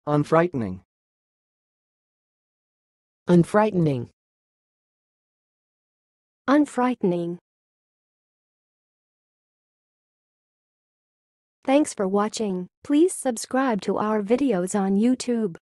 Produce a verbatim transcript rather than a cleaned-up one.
unfrightening, unfrightening, unfrightening. Thanks for watching. Please subscribe to our videos on YouTube.